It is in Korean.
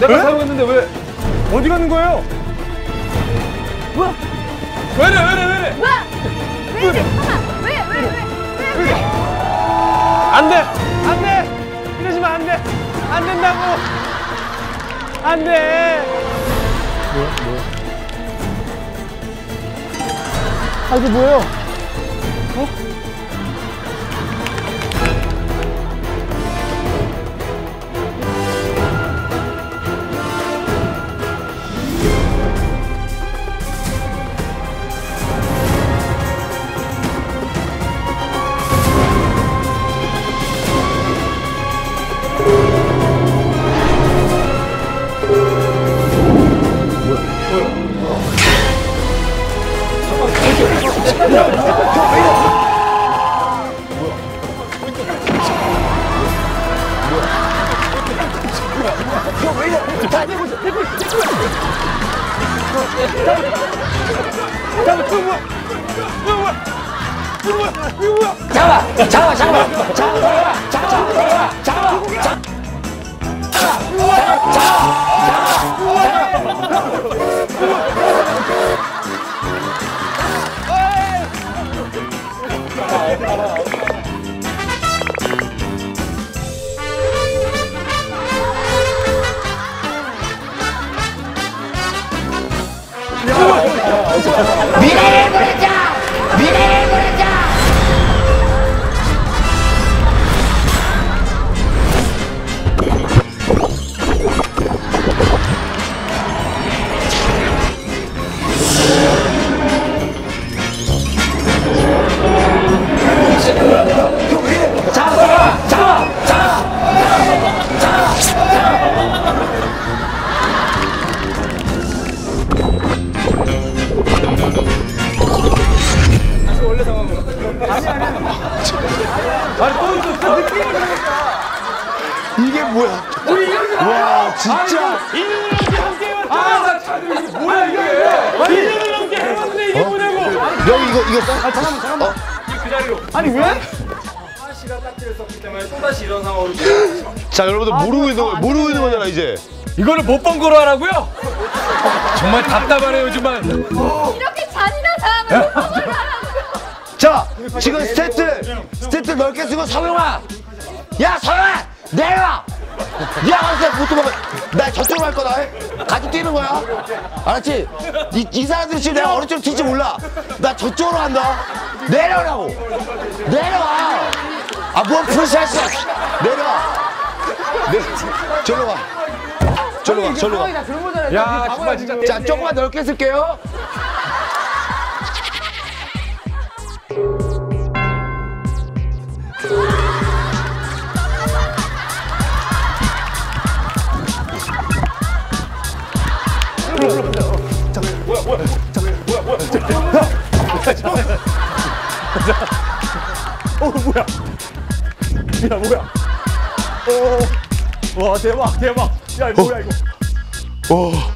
내가 사용했는데 왜? 어디 가는 거예요? 뭐야? 왜래? 뭐야? 왜 이래? 잠깐만. 왜? 안 돼! 이러시면 안 돼! 안 된다고! 안 돼! 뭐야? 아, 이게 뭐예요? 미래의 노래자! 미래의 노래자! 이게 뭐야? 와, 진짜. 1년을 넘게 함께 해왔잖아! 뭐야 이게! 1년을 넘게 해왔는데 이게 뭐냐고! 여기 이거. 잠깐만. 그 자리로. 아니 왜? 시간 딱지를 썼기 때문에 또다시 이런 상황으로. 자, 여러분들 모르고 있는 거잖아, 이제. 이거를 못 본 거로 하라고요? 정말 답답하네요, 요즘은. 이렇게 잔인한 사람을 못 먹으려고. 자, 지금 스태트 넓게 쓰고 성영아! 야, 성영아! 내려와! 야, 알았어, 못 도망가. 나 저쪽으로 할 거다. 같이 뛰는 거야. 알았지? 이 사람들이 지금 내가 어느 쪽으로 튈지 몰라. 나 저쪽으로 간다. 내려오라고! 내려와! 아, 뭔 풀샷이야! 내려와! 절로 가. 절로 가. 야, 정말 진짜. 자, 조금만 넓게 쓸게요. 뭐야? 야, 뭐야? 와, 대박. 야, 이거 뭐야, 이거? 와.